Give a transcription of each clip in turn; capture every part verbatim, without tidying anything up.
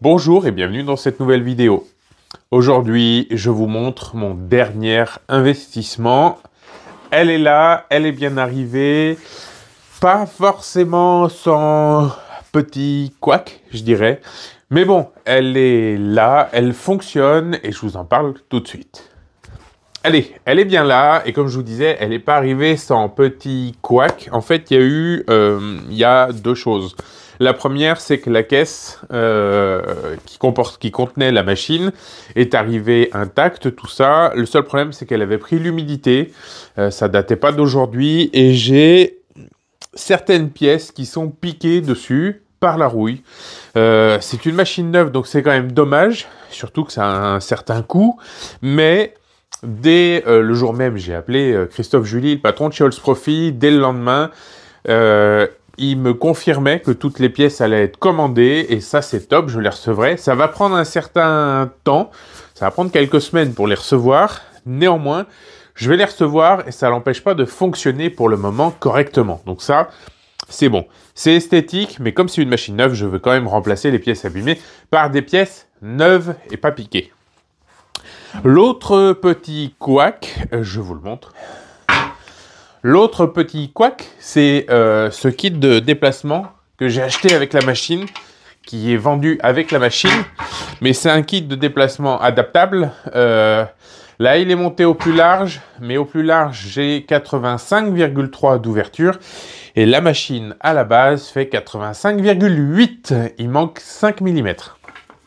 Bonjour et bienvenue dans cette nouvelle vidéo. Aujourd'hui, je vous montre mon dernier investissement. Elle est là, elle est bien arrivée. Pas forcément sans petit couac, je dirais. Mais bon, elle est là, elle fonctionne et je vous en parle tout de suite. Allez, elle est bien là et comme je vous disais, elle n'est pas arrivée sans petit couac. En fait, il y a eu, euh, il y a deux choses. La première, c'est que la caisse euh, qui, comporte, qui contenait la machine est arrivée intacte, tout ça. Le seul problème, c'est qu'elle avait pris l'humidité. Euh, ça datait pas d'aujourd'hui et j'ai certaines pièces qui sont piquées dessus par la rouille. Euh, c'est une machine neuve, donc c'est quand même dommage, surtout que ça a un certain coût. Mais dès euh, le jour même, j'ai appelé euh, Christophe Julie, le patron de chez Holz Profi, dès le lendemain. Euh, Il me confirmait que toutes les pièces allaient être commandées et ça c'est top, je les recevrai. Ça va prendre un certain temps, ça va prendre quelques semaines pour les recevoir. Néanmoins, je vais les recevoir et ça n'empêche pas de fonctionner pour le moment correctement. Donc ça, c'est bon. C'est esthétique, mais comme c'est une machine neuve, je veux quand même remplacer les pièces abîmées par des pièces neuves et pas piquées. L'autre petit couac, je vous le montre. L'autre petit couac, c'est euh, ce kit de déplacement que j'ai acheté avec la machine, qui est vendu avec la machine, mais c'est un kit de déplacement adaptable. Euh, là, il est monté au plus large, mais au plus large, j'ai quatre-vingt-cinq virgule trois d'ouverture, et la machine, à la base, fait quatre-vingt-cinq virgule huit. Il manque cinq millimètres.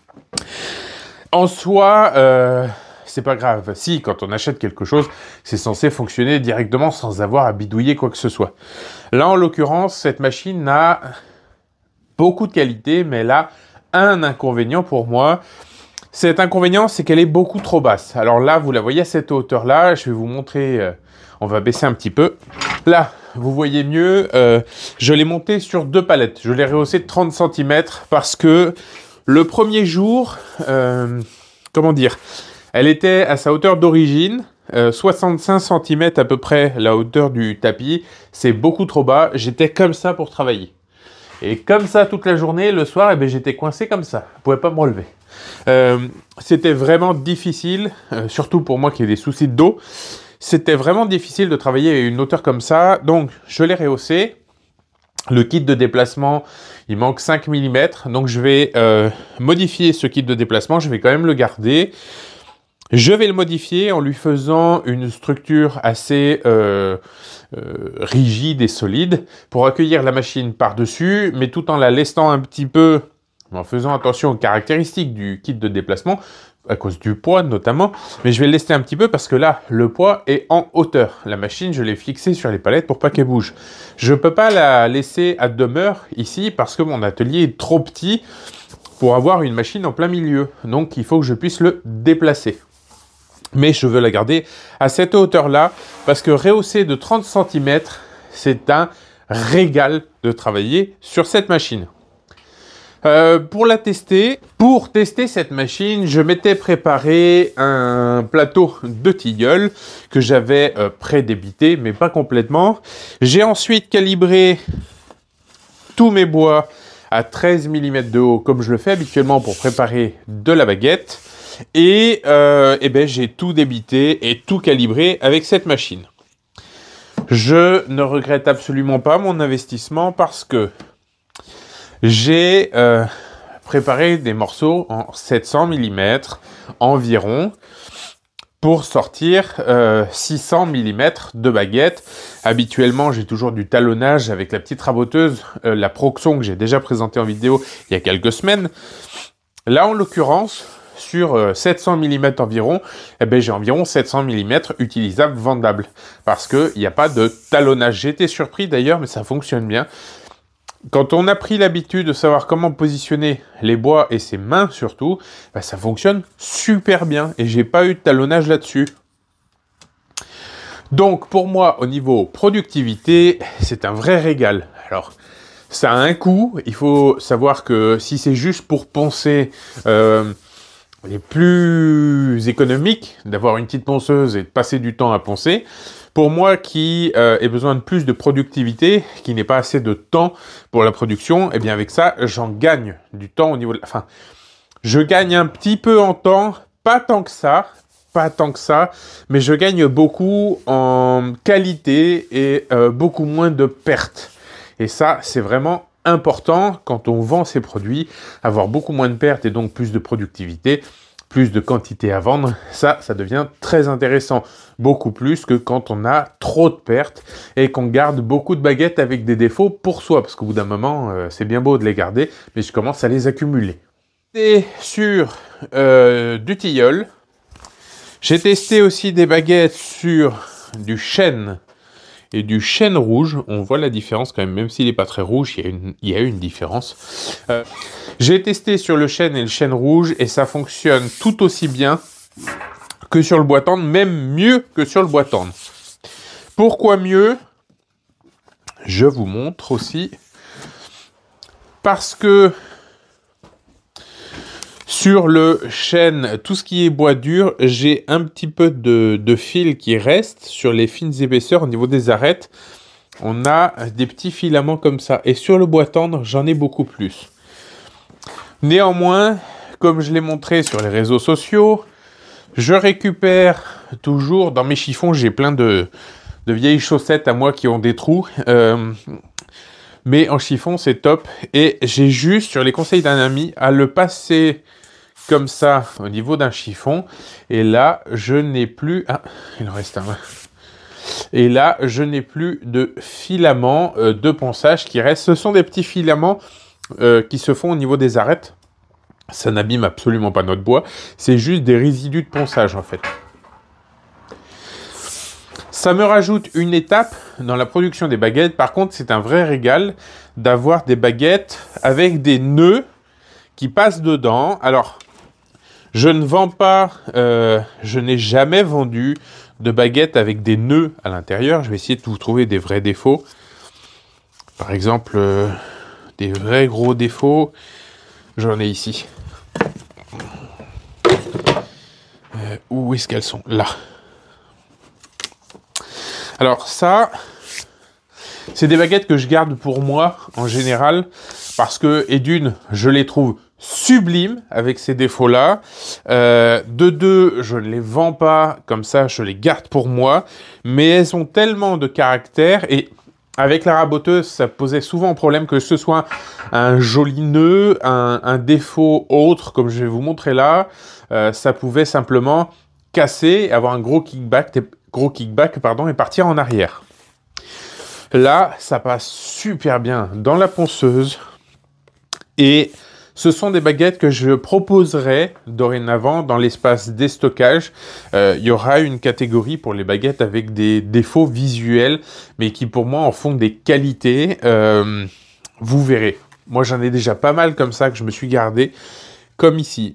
En soi... Euh, c'est pas grave. Si, quand on achète quelque chose, c'est censé fonctionner directement sans avoir à bidouiller quoi que ce soit. Là, en l'occurrence, cette machine a beaucoup de qualité, mais elle a un inconvénient pour moi. Cet inconvénient, c'est qu'elle est beaucoup trop basse. Alors là, vous la voyez à cette hauteur-là. Je vais vous montrer. Euh, on va baisser un petit peu. Là, vous voyez mieux. Euh, je l'ai montée sur deux palettes. Je l'ai rehaussée de trente centimètres parce que le premier jour, euh, comment dire, elle était à sa hauteur d'origine, euh, soixante-cinq centimètres à peu près la hauteur du tapis. C'est beaucoup trop bas. J'étais comme ça pour travailler. Et comme ça toute la journée, le soir, eh ben, j'étais coincé comme ça. Je ne pouvais pas me relever. Euh, c'était vraiment difficile, euh, surtout pour moi qui ai des soucis de dos. C'était vraiment difficile de travailler à une hauteur comme ça. Donc, je l'ai rehaussé. Le kit de déplacement, il manque cinq millimètres. Donc, je vais euh, modifier ce kit de déplacement. Je vais quand même le garder. Je vais le modifier en lui faisant une structure assez euh, euh, rigide et solide pour accueillir la machine par-dessus, mais tout en la laissant un petit peu, en faisant attention aux caractéristiques du kit de déplacement, à cause du poids notamment, mais je vais le laisser un petit peu parce que là, le poids est en hauteur. La machine, je l'ai fixée sur les palettes pour pas qu'elle bouge. Je peux pas la laisser à demeure ici parce que mon atelier est trop petit pour avoir une machine en plein milieu. Donc, il faut que je puisse le déplacer. Mais je veux la garder à cette hauteur-là parce que rehausser de trente centimètres, c'est un régal de travailler sur cette machine. Euh, pour la tester, pour tester cette machine, je m'étais préparé un plateau de tilleul que j'avais euh, pré-débité, mais pas complètement. J'ai ensuite calibré tous mes bois à treize millimètres de haut, comme je le fais habituellement pour préparer de la baguette. Et, euh, eh ben, j'ai tout débité et tout calibré avec cette machine. Je ne regrette absolument pas mon investissement parce que j'ai euh, préparé des morceaux en sept cents millimètres environ pour sortir euh, six cents millimètres de baguette. Habituellement, j'ai toujours du talonnage avec la petite raboteuse, euh, la Proxon que j'ai déjà présentée en vidéo il y a quelques semaines. Là, en l'occurrence, sur euh, sept cents millimètres environ, eh ben, j'ai environ sept cents millimètres utilisables, vendables. Parce qu'il n'y a pas de talonnage. J'ai été surpris d'ailleurs, mais ça fonctionne bien. Quand on a pris l'habitude de savoir comment positionner les bois et ses mains surtout, ben, ça fonctionne super bien. Et j'ai pas eu de talonnage là-dessus. Donc pour moi, au niveau productivité, c'est un vrai régal. Alors, ça a un coût. Il faut savoir que si c'est juste pour poncer... Euh, Il est plus économique d'avoir une petite ponceuse et de passer du temps à poncer. Pour moi qui euh, ai besoin de plus de productivité, qui n'ai pas assez de temps pour la production, et eh bien avec ça, j'en gagne du temps au niveau de... Enfin, Je gagne un petit peu en temps, pas tant que ça, pas tant que ça, mais je gagne beaucoup en qualité et euh, beaucoup moins de pertes. Et ça, c'est vraiment important quand on vend ses produits, avoir beaucoup moins de pertes et donc plus de productivité, plus de quantité à vendre. Ça, ça devient très intéressant, beaucoup plus que quand on a trop de pertes et qu'on garde beaucoup de baguettes avec des défauts pour soi, parce qu'au bout d'un moment, euh, c'est bien beau de les garder, mais je commence à les accumuler. Et sur euh, du tilleul, j'ai testé aussi des baguettes sur du chêne et du chêne rouge. On voit la différence quand même, même s'il n'est pas très rouge, il y a une, il y a une différence. Euh, j'ai testé sur le chêne et le chêne rouge et ça fonctionne tout aussi bien que sur le bois tendre, même mieux que sur le bois tendre. Pourquoi mieux? Je vous montre aussi. Parce que sur le chêne, tout ce qui est bois dur, j'ai un petit peu de, de fil qui reste sur les fines épaisseurs au niveau des arêtes. On a des petits filaments comme ça. Et sur le bois tendre, j'en ai beaucoup plus. Néanmoins, comme je l'ai montré sur les réseaux sociaux, je récupère toujours, dans mes chiffons, j'ai plein de, de vieilles chaussettes à moi qui ont des trous. Euh, mais en chiffon, c'est top. Et j'ai juste, sur les conseils d'un ami, à le passer comme ça au niveau d'un chiffon. Et là, je n'ai plus... Ah, il en reste un. Et là, je n'ai plus de filaments euh, de ponçage qui restent. Ce sont des petits filaments euh, qui se font au niveau des arêtes. Ça n'abîme absolument pas notre bois. C'est juste des résidus de ponçage, en fait. Ça me rajoute une étape dans la production des baguettes. Par contre, c'est un vrai régal d'avoir des baguettes avec des nœuds qui passent dedans. Alors, je ne vends pas, euh, je n'ai jamais vendu de baguettes avec des nœuds à l'intérieur. Je vais essayer de vous trouver des vrais défauts. Par exemple, euh, des vrais gros défauts. J'en ai ici. Euh, où est-ce qu'elles sont? Là. Alors ça, c'est des baguettes que je garde pour moi en général parce que, et d'une, je les trouve sublimes avec ces défauts-là. Euh, de deux, je ne les vends pas comme ça, je les garde pour moi. Mais elles ont tellement de caractère et avec la raboteuse, ça posait souvent problème que ce soit un joli nœud, un, un défaut autre, comme je vais vous montrer là. Euh, ça pouvait simplement casser, avoir un gros kickback, gros kickback pardon, et partir en arrière. Là, ça passe super bien dans la ponceuse et ce sont des baguettes que je proposerai dorénavant dans l'espace déstockage. Euh, il y aura une catégorie pour les baguettes avec des défauts visuels, mais qui pour moi en font des qualités. Euh, vous verrez. Moi, j'en ai déjà pas mal comme ça que je me suis gardé, comme ici.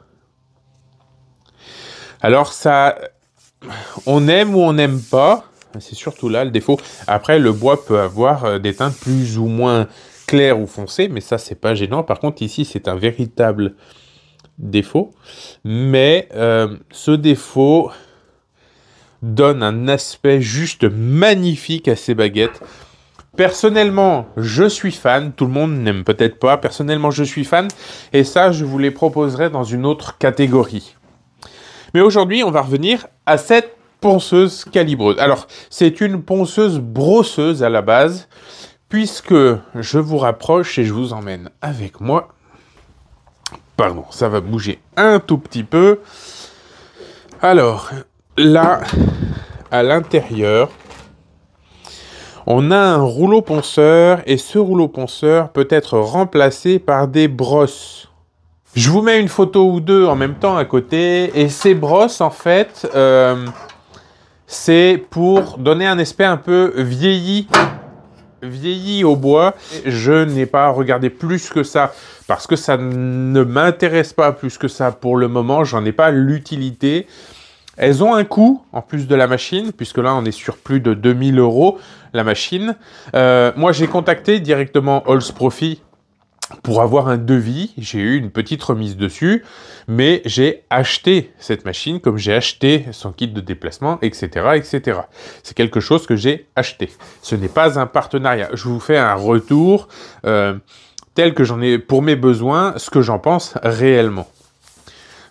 Alors ça, on aime ou on n'aime pas. C'est surtout là le défaut. Après, le bois peut avoir des teintes plus ou moins claires ou foncées, mais ça, c'est pas gênant. Par contre, ici, c'est un véritable défaut. Mais euh, ce défaut donne un aspect juste magnifique à ces baguettes. Personnellement, je suis fan. Tout le monde n'aime peut-être pas. Personnellement, je suis fan. Et ça, je vous les proposerai dans une autre catégorie. Mais aujourd'hui, on va revenir à cette ponceuse calibreuse. Alors, c'est une ponceuse brosseuse à la base, puisque je vous rapproche et je vous emmène avec moi. Pardon, ça va bouger un tout petit peu. Alors, là, à l'intérieur, on a un rouleau ponceur et ce rouleau ponceur peut être remplacé par des brosses. Je vous mets une photo ou deux en même temps à côté. Et ces brosses, en fait, euh, c'est pour donner un aspect un peu vieilli, vieilli au bois. Je n'ai pas regardé plus que ça parce que ça ne m'intéresse pas plus que ça pour le moment. J'en ai pas l'utilité. Elles ont un coût, en plus de la machine, puisque là, on est sur plus de deux mille euros, la machine. Euh, moi, j'ai contacté directement Holz Profi pour avoir un devis. J'ai eu une petite remise dessus, mais j'ai acheté cette machine comme j'ai acheté son kit de déplacement, et cetera, et cetera. C'est quelque chose que j'ai acheté. Ce n'est pas un partenariat. Je vous fais un retour euh, tel que j'en ai pour mes besoins, ce que j'en pense réellement.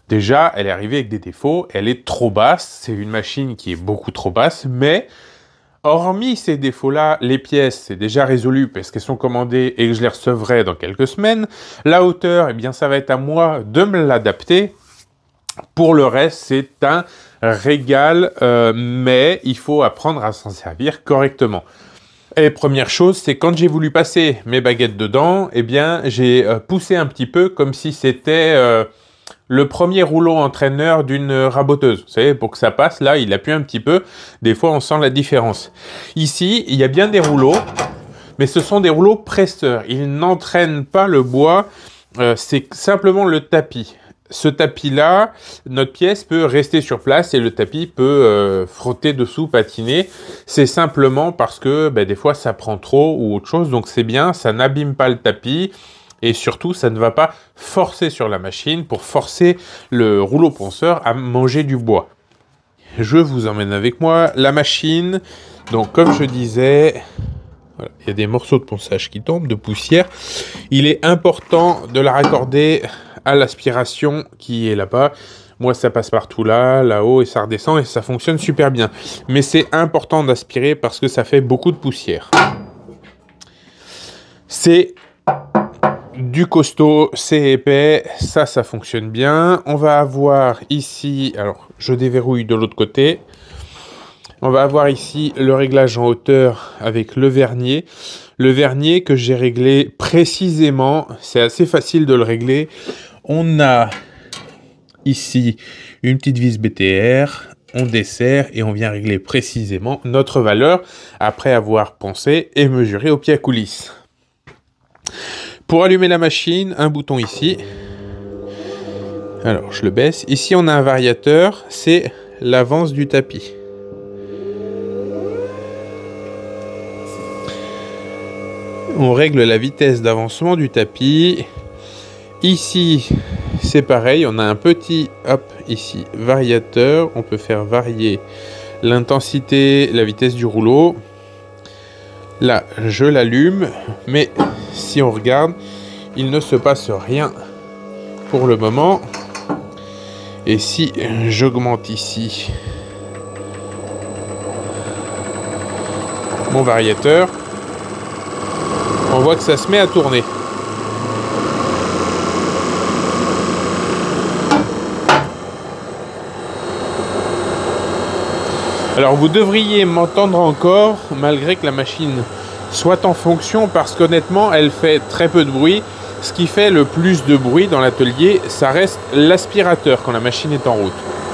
Déjà, elle est arrivée avec des défauts, elle est trop basse, c'est une machine qui est beaucoup trop basse, mais hormis ces défauts-là, les pièces, c'est déjà résolu parce qu'elles sont commandées et que je les recevrai dans quelques semaines. La hauteur, eh bien, ça va être à moi de me l'adapter. Pour le reste, c'est un régal, euh, mais il faut apprendre à s'en servir correctement. Et première chose, c'est quand j'ai voulu passer mes baguettes dedans, eh bien, j'ai euh, poussé un petit peu comme si c'était euh, le premier rouleau entraîneur d'une raboteuse. Vous savez, pour que ça passe, là, il appuie un petit peu. Des fois, on sent la différence. Ici, il y a bien des rouleaux, mais ce sont des rouleaux presseurs. Ils n'entraînent pas le bois, euh, c'est simplement le tapis. Ce tapis-là, notre pièce peut rester sur place et le tapis peut euh, frotter dessous, patiner. C'est simplement parce que ben, des fois, ça prend trop ou autre chose. Donc, c'est bien, ça n'abîme pas le tapis. Et surtout, ça ne va pas forcer sur la machine pour forcer le rouleau ponceur à manger du bois. Je vous emmène avec moi. La machine, donc comme je disais, voilà, il y a des morceaux de ponçage qui tombent, de poussière. Il est important de la raccorder à l'aspiration qui est là-bas. Moi, ça passe partout là, là-haut, et ça redescend, et ça fonctionne super bien. Mais c'est important d'aspirer parce que ça fait beaucoup de poussière. C'est du costaud, c'est épais, ça, ça fonctionne bien. On va avoir ici, alors je déverrouille de l'autre côté. On va avoir ici le réglage en hauteur avec le vernier. Le vernier que j'ai réglé précisément, c'est assez facile de le régler. On a ici une petite vis B T R, on dessert et on vient régler précisément notre valeur après avoir poncé et mesuré au pied à coulisse. Pour allumer la machine, un bouton ici. Alors, je le baisse. Ici, on a un variateur, c'est l'avance du tapis. On règle la vitesse d'avancement du tapis. Ici, c'est pareil, on a un petit, hop, ici, variateur. On peut faire varier l'intensité, la vitesse du rouleau. Là, je l'allume, mais si on regarde, il ne se passe rien pour le moment. Et si j'augmente ici mon variateur, on voit que ça se met à tourner. Alors vous devriez m'entendre encore malgré que la machine soit en fonction parce qu'honnêtement elle fait très peu de bruit. Ce qui fait le plus de bruit dans l'atelier, ça reste l'aspirateur quand la machine est en route.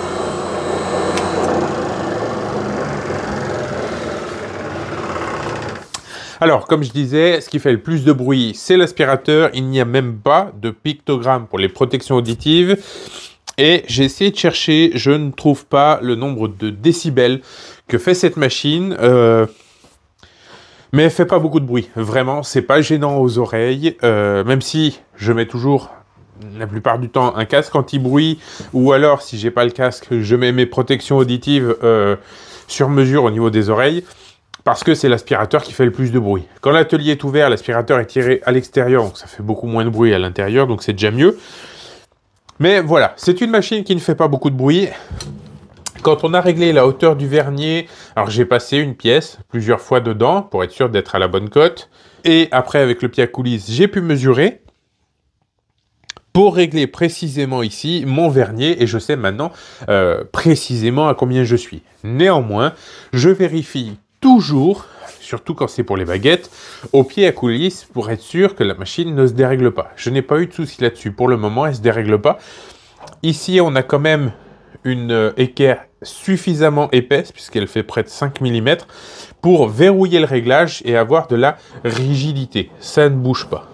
Alors, comme je disais, ce qui fait le plus de bruit, c'est l'aspirateur. Il n'y a même pas de pictogramme pour les protections auditives. Et j'ai essayé de chercher, je ne trouve pas le nombre de décibels que fait cette machine. Euh, mais elle fait pas beaucoup de bruit. Vraiment, c'est pas gênant aux oreilles. Euh, même si je mets toujours, la plupart du temps, un casque anti-bruit. Ou alors, si j'ai pas le casque, je mets mes protections auditives euh, sur mesure au niveau des oreilles. Parce que c'est l'aspirateur qui fait le plus de bruit. Quand l'atelier est ouvert, l'aspirateur est tiré à l'extérieur. Donc ça fait beaucoup moins de bruit à l'intérieur. Donc c'est déjà mieux. Mais voilà, c'est une machine qui ne fait pas beaucoup de bruit. Quand on a réglé la hauteur du vernier, alors j'ai passé une pièce plusieurs fois dedans pour être sûr d'être à la bonne cote. Et après, avec le pied à coulisse, j'ai pu mesurer pour régler précisément ici mon vernier. Et je sais maintenant euh, précisément à combien je suis. Néanmoins, je vérifie toujours, surtout quand c'est pour les baguettes, au pied à coulisse pour être sûr que la machine ne se dérègle pas. Je n'ai pas eu de souci là-dessus. Pour le moment, elle ne se dérègle pas. Ici, on a quand même une euh, équerre suffisamment épaisse, puisqu'elle fait près de cinq millimètres, pour verrouiller le réglage et avoir de la rigidité. Ça ne bouge pas.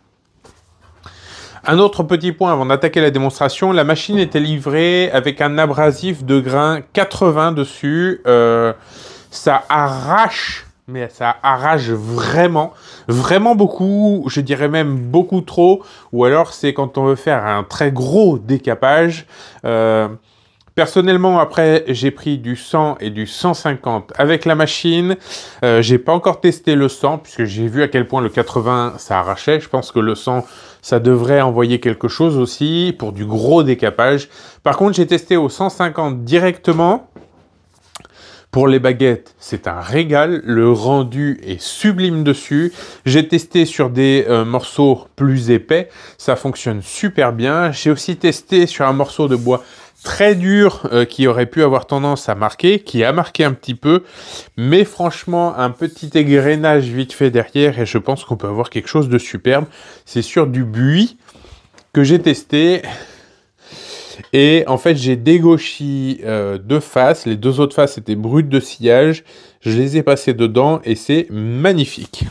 Un autre petit point avant d'attaquer la démonstration, la machine était livrée avec un abrasif de grain quatre-vingts dessus. Euh, ça arrache, mais ça arrache vraiment, vraiment beaucoup, je dirais même beaucoup trop, ou alors c'est quand on veut faire un très gros décapage, euh, Personnellement, après, j'ai pris du cent et du cent cinquante avec la machine. Euh, j'ai pas encore testé le cent, puisque j'ai vu à quel point le quatre-vingts, ça arrachait. Je pense que le cent, ça devrait envoyer quelque chose aussi, pour du gros décapage. Par contre, j'ai testé au cent cinquante directement. Pour les baguettes, c'est un régal. Le rendu est sublime dessus. J'ai testé sur des euh, morceaux plus épais. Ça fonctionne super bien. J'ai aussi testé sur un morceau de bois très dur euh, qui aurait pu avoir tendance à marquer, qui a marqué un petit peu. Mais franchement, un petit égrenage vite fait derrière et je pense qu'on peut avoir quelque chose de superbe. C'est sur du buis que j'ai testé. Et en fait, j'ai dégauchi euh, deux faces. Les deux autres faces étaient brutes de sciage. Je les ai passées dedans et c'est magnifique.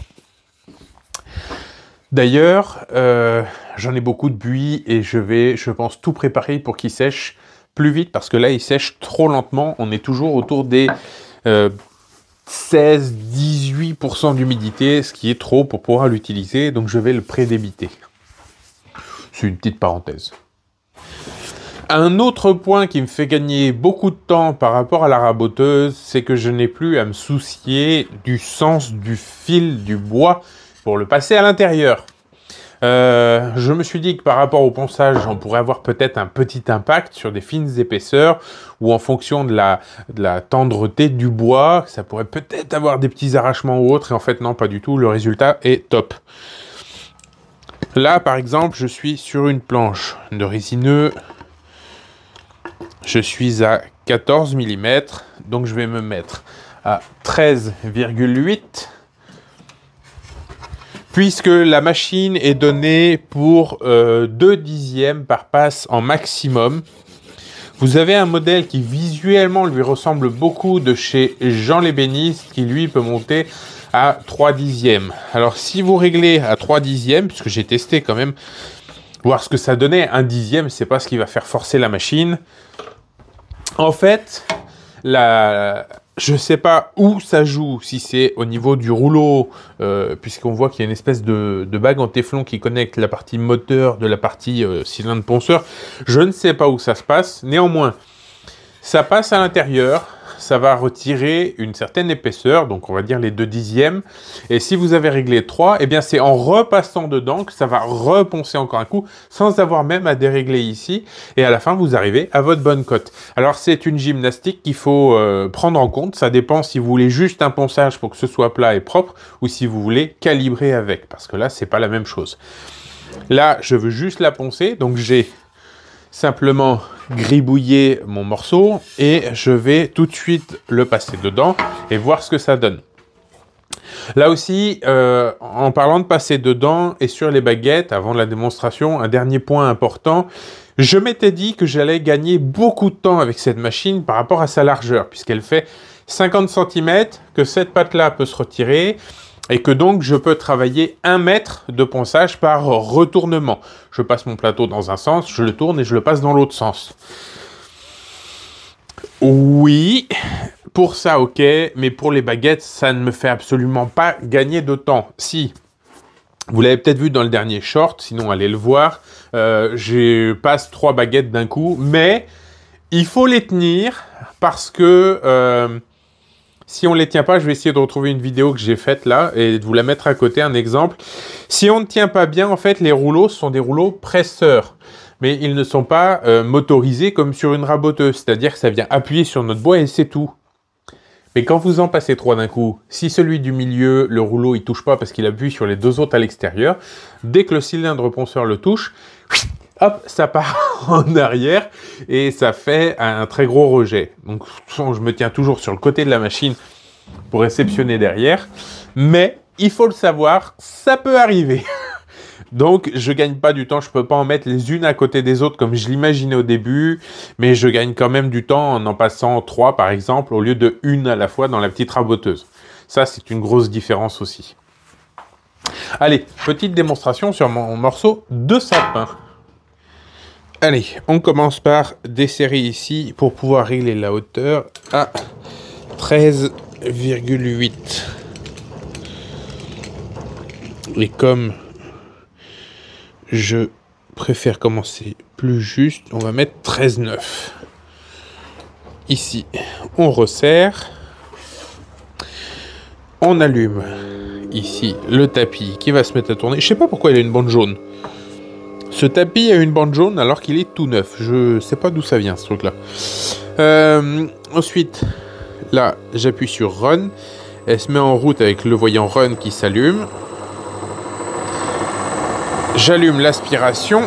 D'ailleurs, euh, j'en ai beaucoup de buis et je vais, je pense, tout préparer pour qu'il sèche plus vite parce que là, il sèche trop lentement. On est toujours autour des euh, seize à dix-huit pour cent d'humidité, ce qui est trop pour pouvoir l'utiliser. Donc, je vais le pré-débiter. C'est une petite parenthèse. Un autre point qui me fait gagner beaucoup de temps par rapport à la raboteuse, c'est que je n'ai plus à me soucier du sens du fil du bois pour le passer à l'intérieur. Euh, je me suis dit que par rapport au ponçage, on pourrait avoir peut-être un petit impact sur des fines épaisseurs ou en fonction de la, de la tendreté du bois, ça pourrait peut-être avoir des petits arrachements ou autres, et en fait non, pas du tout, le résultat est top. Là, par exemple, je suis sur une planche de résineux. Je suis à quatorze millimètres, donc je vais me mettre à treize virgule huit, puisque la machine est donnée pour euh, deux dixièmes par passe en maximum. Vous avez un modèle qui visuellement lui ressemble beaucoup de chez Jean l'ébéniste, qui lui peut monter à trois dixièmes. Alors si vous réglez à trois dixièmes, puisque j'ai testé quand même, voir ce que ça donnait, un dixième, c'est pas ce qui va faire forcer la machine. En fait, la... je ne sais pas où ça joue, si c'est au niveau du rouleau, euh, puisqu'on voit qu'il y a une espèce de, de bague en téflon qui connecte la partie moteur de la partie euh, cylindre ponceur. Je ne sais pas où ça se passe. Néanmoins, ça passe à l'intérieur. Ça va retirer une certaine épaisseur, donc on va dire les deux dixièmes. Et si vous avez réglé trois, eh bien c'est en repassant dedans que ça va reponcer encore un coup, sans avoir même à dérégler ici. Et à la fin, vous arrivez à votre bonne cote. Alors c'est une gymnastique qu'il faut euh, prendre en compte. Ça dépend si vous voulez juste un ponçage pour que ce soit plat et propre, ou si vous voulez calibrer avec, parce que là, c'est pas la même chose. Là, je veux juste la poncer, donc j'ai simplement gribouiller mon morceau et je vais tout de suite le passer dedans et voir ce que ça donne. Là aussi, euh, en parlant de passer dedans et sur les baguettes, avant la démonstration, un dernier point important, je m'étais dit que j'allais gagner beaucoup de temps avec cette machine par rapport à sa largeur, puisqu'elle fait cinquante centimètres, que cette patte-là peut se retirer, et que donc je peux travailler un mètre de ponçage par retournement. Je passe mon plateau dans un sens, je le tourne et je le passe dans l'autre sens. Oui, pour ça ok, mais pour les baguettes, ça ne me fait absolument pas gagner de temps. Si, vous l'avez peut-être vu dans le dernier short, sinon allez le voir, euh, je passe trois baguettes d'un coup, mais il faut les tenir parce que... Euh, si on ne les tient pas, je vais essayer de retrouver une vidéo que j'ai faite là et de vous la mettre à côté, un exemple. Si on ne tient pas bien, en fait, les rouleaux sont des rouleaux presseurs. Mais ils ne sont pas euh, motorisés comme sur une raboteuse. C'est-à-dire que ça vient appuyer sur notre bois et c'est tout. Mais quand vous en passez trois d'un coup, si celui du milieu, le rouleau, il touche pas parce qu'il appuie sur les deux autres à l'extérieur, dès que le cylindre ponceur le touche, hop, ça part en arrière et ça fait un très gros rejet. Donc, je me tiens toujours sur le côté de la machine pour réceptionner derrière. Mais, il faut le savoir, ça peut arriver. Donc, je gagne pas du temps. Je peux pas en mettre les unes à côté des autres comme je l'imaginais au début. Mais je gagne quand même du temps en en passant trois, par exemple, au lieu de une à la fois dans la petite raboteuse. Ça, c'est une grosse différence aussi. Allez, petite démonstration sur mon morceau de sapin. Allez, on commence par desserrer ici pour pouvoir régler la hauteur à treize virgule huit. Et comme je préfère commencer plus juste, on va mettre treize virgule neuf. ici, on resserre. On allume ici le tapis qui va se mettre à tourner. Je sais pas pourquoi il a une bande jaune. Ce tapis a une bande jaune alors qu'il est tout neuf. Je sais pas d'où ça vient ce truc là. Euh, ensuite, là j'appuie sur Run. Elle se met en route avec le voyant Run qui s'allume. J'allume l'aspiration.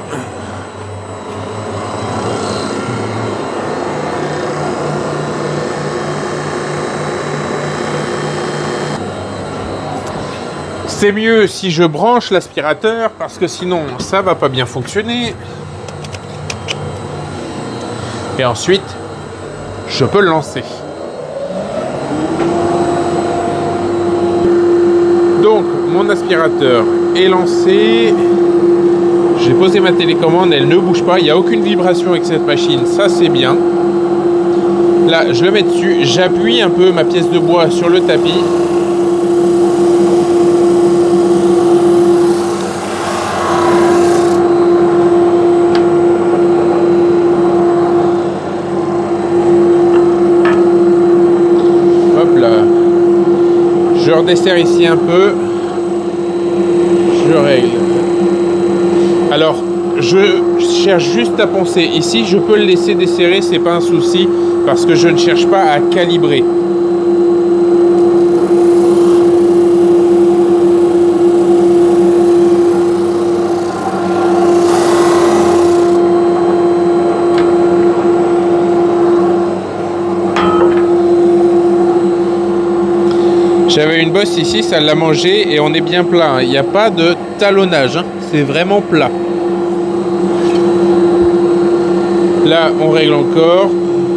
C'est mieux si je branche l'aspirateur parce que sinon ça va pas bien fonctionner. Et ensuite, je peux le lancer. Donc mon aspirateur est lancé. J'ai posé ma télécommande, elle ne bouge pas, il n'y a aucune vibration avec cette machine, ça c'est bien. Là, je le mets dessus, j'appuie un peu ma pièce de bois sur le tapis. Je redesserre ici un peu, je règle. Alors, je cherche juste à poncer. Ici, je peux le laisser desserrer, c'est pas un souci, parce que je ne cherche pas à calibrer. J'avais une bosse ici, ça l'a mangé et on est bien plat. Il n'y a pas de talonnage, hein. C'est vraiment plat. Là, on règle encore.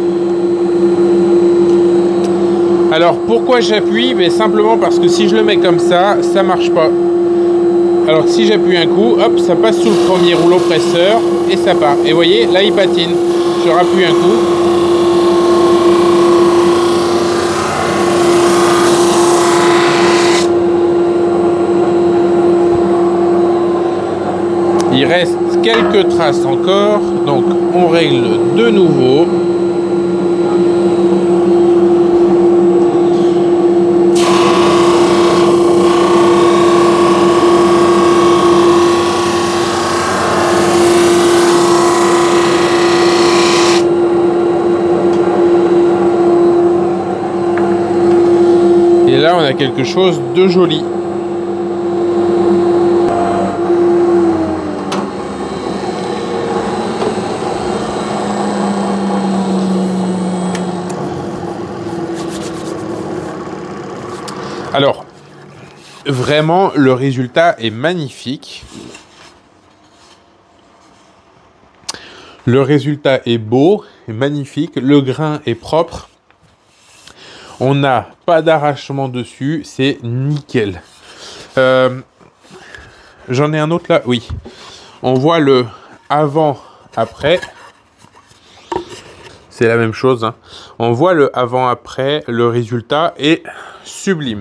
Alors, pourquoi j'appuie? Mais simplement parce que si je le mets comme ça, ça marche pas. Alors que si j'appuie un coup, hop, ça passe sous le premier rouleau presseur et ça part. Et vous voyez, là, il patine. Je rappuie un coup. Il reste quelques traces encore, donc on règle de nouveau. Et là, on a quelque chose de joli. Alors, vraiment, le résultat est magnifique. Le résultat est beau, est magnifique. Le grain est propre. On n'a pas d'arrachement dessus. C'est nickel. Euh, J'en ai un autre là. Oui. On voit le avant-après. C'est la même chose. Hein. On voit le avant-après. Le résultat est sublime.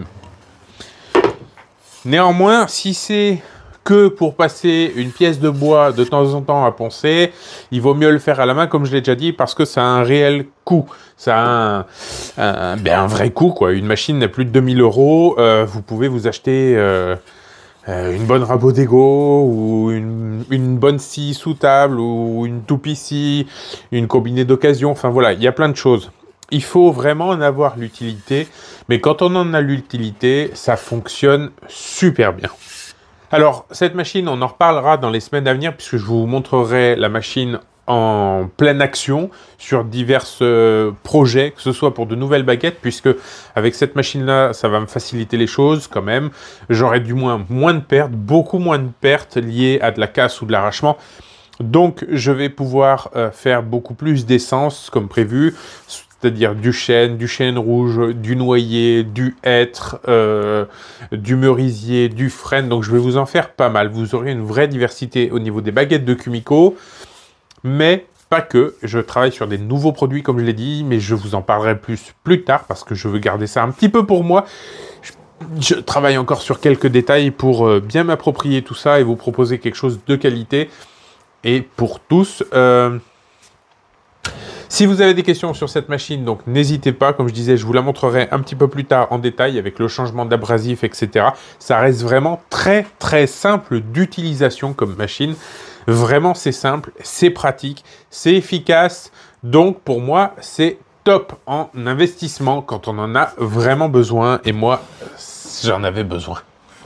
Néanmoins, si c'est que pour passer une pièce de bois de temps en temps à poncer, il vaut mieux le faire à la main, comme je l'ai déjà dit, parce que ça a un réel coût. Ça a un, un, ben un vrai coût, quoi. Une machine n'a plus de deux mille euros. Euh, vous pouvez vous acheter euh, euh, une bonne rabot d'égo, ou une, une bonne scie sous table, ou une toupie scie, une combinée d'occasion. Enfin voilà, il y a plein de choses. Il faut vraiment en avoir l'utilité, mais quand on en a l'utilité, ça fonctionne super bien. Alors, cette machine, on en reparlera dans les semaines à venir, puisque je vous montrerai la machine en pleine action sur divers euh, projets, que ce soit pour de nouvelles baguettes, puisque avec cette machine-là, ça va me faciliter les choses quand même. J'aurai du moins moins de pertes, beaucoup moins de pertes liées à de la casse ou de l'arrachement. Donc, je vais pouvoir euh, faire beaucoup plus d'essence comme prévu, c'est-à-dire du chêne, du chêne rouge, du noyer, du hêtre, euh, du merisier, du frêne. Donc je vais vous en faire pas mal. Vous aurez une vraie diversité au niveau des baguettes de Kumiko, mais pas que. Je travaille sur des nouveaux produits, comme je l'ai dit, mais je vous en parlerai plus plus tard, parce que je veux garder ça un petit peu pour moi. Je, je travaille encore sur quelques détails pour euh, bien m'approprier tout ça et vous proposer quelque chose de qualité. Et pour tous... Euh, Si vous avez des questions sur cette machine, donc n'hésitez pas. Comme je disais, je vous la montrerai un petit peu plus tard en détail avec le changement d'abrasif, et cetera. Ça reste vraiment très très simple d'utilisation comme machine. Vraiment, c'est simple, c'est pratique, c'est efficace. Donc pour moi, c'est top en investissement quand on en a vraiment besoin. Et moi, j'en avais besoin.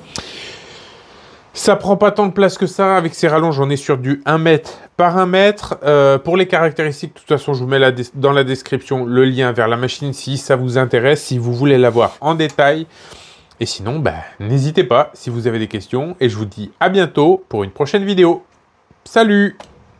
Ça prend pas tant de place que ça. Avec ces rallonges, on est sur du un mètre par un mètre. Euh, pour les caractéristiques, de toute façon, je vous mets la dans la description le lien vers la machine si ça vous intéresse, si vous voulez la voir en détail. Et sinon, bah, n'hésitez pas si vous avez des questions. Et je vous dis à bientôt pour une prochaine vidéo. Salut!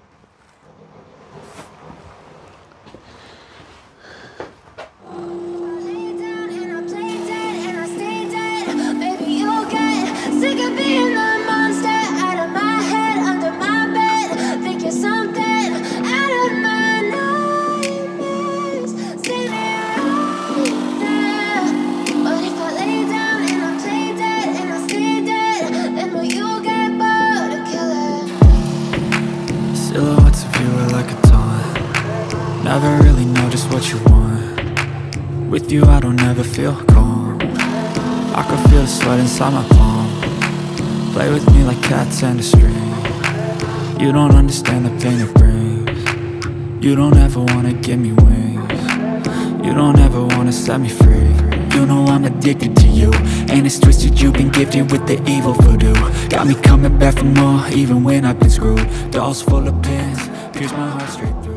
Silhouettes of you are like a taunt. Never really know just what you want. With you I don't ever feel calm. I can feel the sweat inside my palm. Play with me like cats and a string. You don't understand the pain it brings. You don't ever wanna give me wings. You don't ever wanna set me free. You know I'm addicted to you, and it's twisted, you've been gifted with the evil voodoo. Got me coming back for more, even when I've been screwed. Dolls full of pins, pierce my heart straight through.